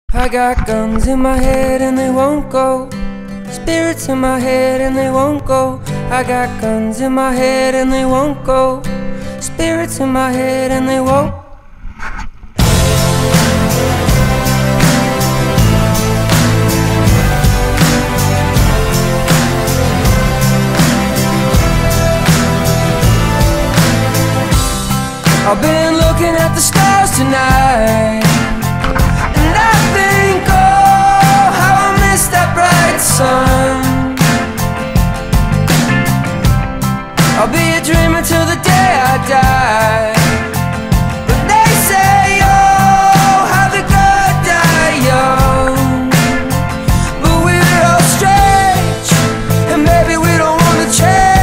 I got guns in my head and they won't go. Spirits in my head and they won't go. I got guns in my head and they won't go. Spirits in my head and they won't. I've been looking at the stars tonight, and I think, oh, how I miss that bright sun. I'll be a dreamer till the day I die. But they say, oh, how the good die young. But we're all strange, and maybe we don't wanna change.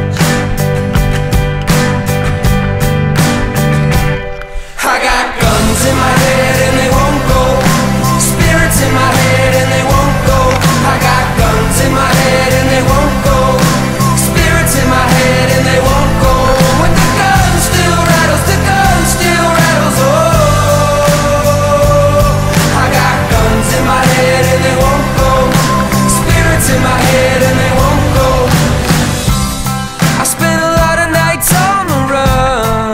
In my head and they won't go. Spirits in my head and they won't go. I got guns in my head and they won't go. Spirits in my head and they won't go. When the gun still rattles, the gun still rattles. Oh, I got guns in my head and they won't go. Spirits in my head and they won't go. I spent a lot of nights on the run.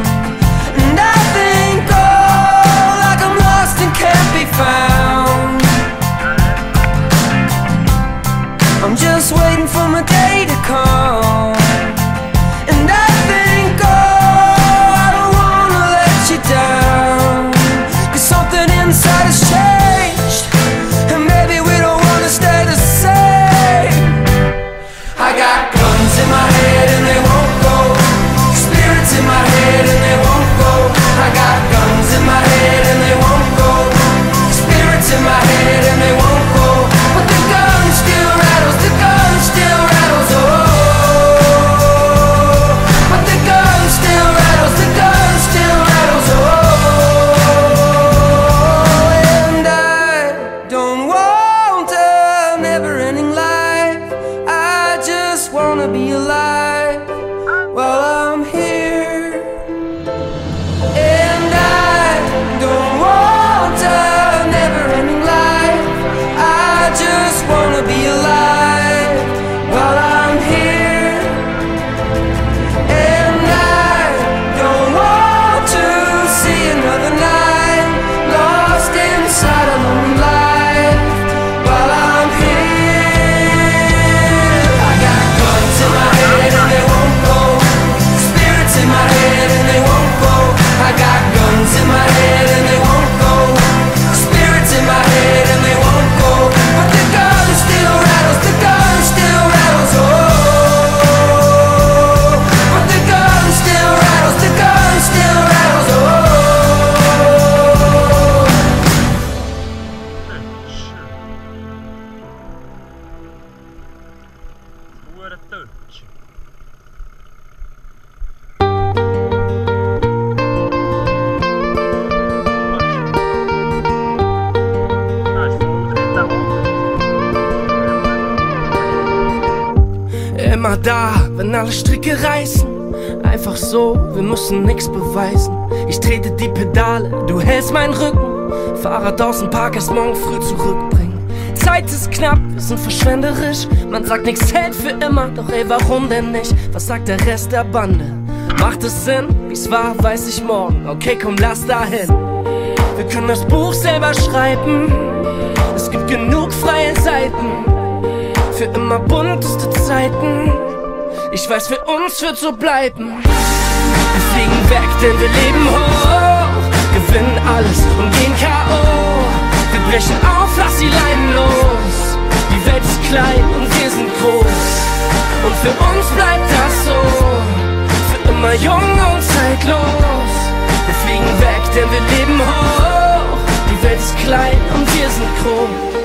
I'm just waiting for my day to come. And I think, oh, I don't wanna let you down. 'Cause something inside has changed, and maybe we don't wanna stay the same. I got guns in my head and they won't go. Spirits in my head and they won't go. I got guns in my head and they won't go. Spirits in my head and they won't go. But the gun still rattles, the gun still rattles, oh. But the gun still rattles, the gun still rattles, oh. And I don't want a never-ending life. I just wanna be alive while I'm here. And I don't want a never-ending life. I just wanna be alive while I'm here. And I don't want to see another night lost inside a lonely life while I'm here. I got guns in my head and they won't go. Spirits in my head and they won't go. I got guns in my head and they won't go. Spirits in my head and they won't go. But the gun still rattles, the gun still rattles, oh. But the gun still rattles, the gun still rattles, oh. Immer da, wenn alle Stricke reißen. Einfach so, wir müssen nix beweisen. Ich trete die Pedale, du hältst meinen Rücken. Fahrrad aus dem Park, erst morgen früh zurückbringen. Zeit ist knapp, wir sind verschwenderisch. Man sagt, nix hält für immer, doch ey, warum denn nicht? Was sagt der Rest der Bande? Macht es Sinn? Wie's war, weiß ich morgen. Okay, komm, lass dahin. Wir können das Buch selber schreiben. Es gibt genug freie Seiten. Für immer bunteste Zeiten. Ich weiß, für uns wird so bleiben. Wir fliegen weg, denn wir leben hoch. Gewinnen alles und gehen K.O. Wir brechen auf, lass die Leinen los. Die Welt ist klein und wir sind groß. Und für uns bleibt das so. Für immer jung und zeitlos. Wir fliegen weg, denn wir leben hoch. Die Welt ist klein und wir sind groß.